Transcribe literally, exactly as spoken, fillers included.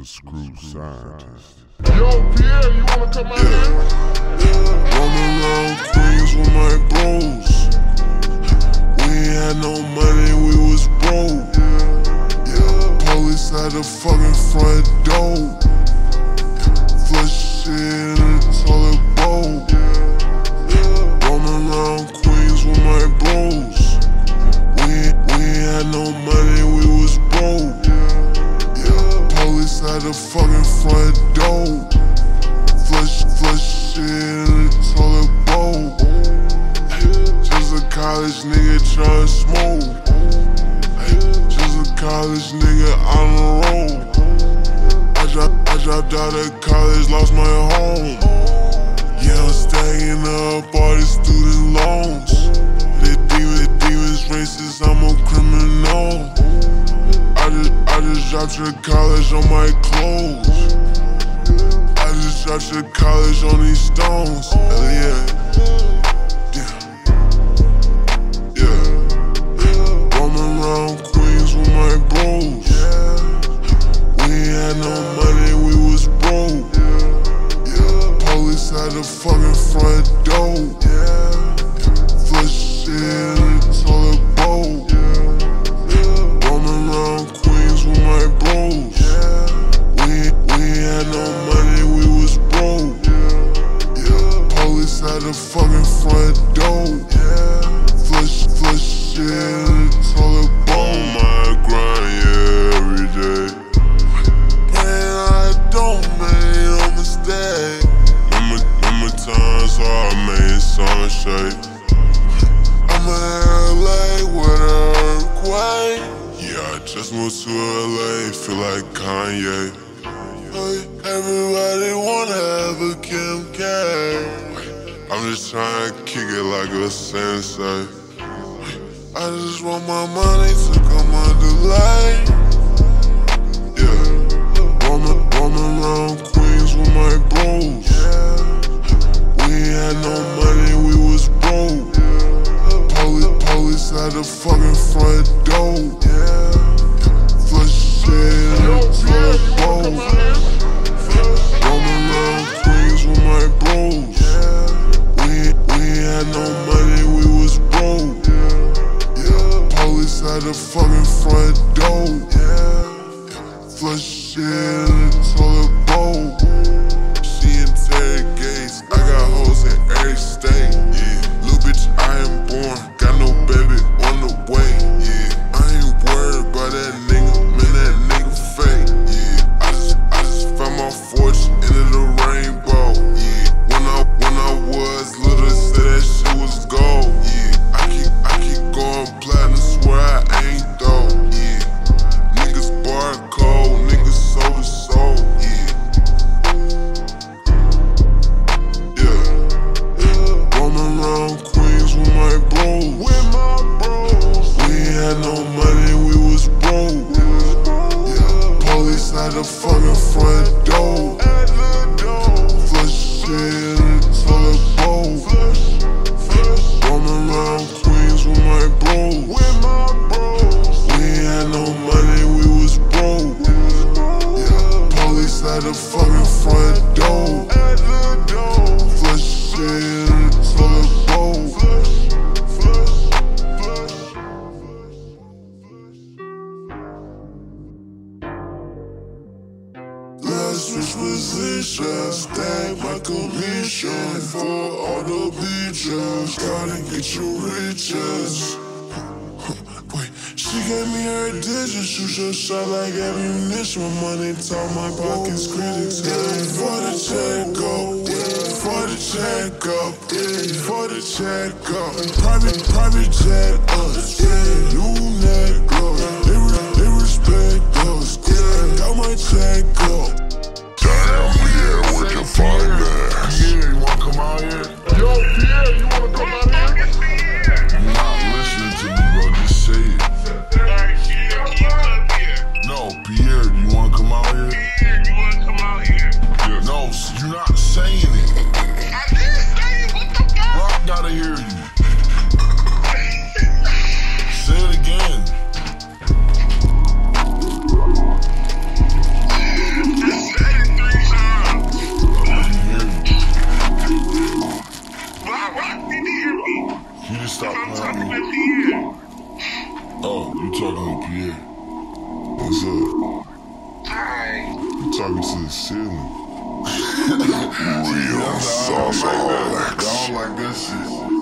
The Screw Scientist. Yo, Pierre, you wanna come out here? Roaming around Queens with my bros. We ain't had no money, we was broke. Yeah, police at the fucking front door. Flush shit in the toilet bowl. Roaming around Queens with my bros. We, we ain't had no money, we was broke. Yeah, police at the fucking front door. Flush, flush shit in the toilet bowl. Just a college nigga tryna smoke. Just a college nigga on the road. I dropped, I dropped out of college, lost my home. Yeah, I'm stacking up all these student loans. The demons, the demons racist, I'm a criminal. I just, I just dropped your college on my clothes. I just dropped your college on these stones. Hell yeah. Yeah. Yeah. Roaming around Queens with my bros. We ain't had no money, we was broke. Yeah. Police at the fucking front door. Flush shit in the toilet bowl. Roaming around Queens with my bros. We, we ain't had no money, we was broke. Yeah. Police at the fucking front door. Flush, flush shit in the toilet bowl. On my grind, yeah, every day. Man, I don't make no mistake. Remember, remember times where I made sunshine. I'm in L A with an earthquake. Yeah, I just moved to L A, feel like Kanye. Hey, everybody wanna have a Kim K. I'm just trying to kick it like a sensei. I just want my money to come under light. Yeah, roaming, roaming around Queens with my bros. We ain't had no money, we was broke. Police, police at the fucking front door. Flush shit in the toilet bowl. Roaming around Queens with my bros. We, we ain't had no money, we was broke. Yeah, police at the fucking front door. Flush shit in the toilet bowl. She interrogates, I got hoes in every state. Yeah, little bitch, I am born, got no baby on the way. Yeah, I ain't worried about that nigga, man, that nigga fake. Yeah, I just, I just found my fortune into the rainbow. Yeah, when I, when I was little, said that shit was gold. Yeah, I keep, I keep going platinum, swear I ain't though. Yeah, niggas barcode, niggas soul to soul. Yeah, yeah. Roaming around Queens with my bros. With my bros. We ain't had no money, we was broke. Yeah, police at the fucking front door. At the door. Flush shit in the toilet bowl. Flush, flush. Roaming around Queens with my bros. With my bros. We ain't had no money, we was broke. Yeah, police at the fucking front door. At the door. Flush shit in the toilet bowl. Flush, flush, flush. Let's switch positions, stack my commission for all the bitches. Gotta get you riches. Wait, she gave me her digits, shoot your shot like ammunition. My money talk, my pockets critics. For the check up, for the check up, for the check up. Private, private jet us, yeah, new necklace. They, re they respect us, yeah, got my check up. Damn, yeah, where'd you find that? Pierre, you wanna come out here? Yo, Pierre, you wanna come out here? You're not listening to me, bro, just say it. No, Pierre, you wanna come out here? Pierre, you wanna come out here? Yes. No, you're not saying it. I did say it, what the fuck? Rock gotta hear you. Say it again. You talking to Pierre? What's up? Hi. You talking to the ceiling? Real sauce. I don't like that shit.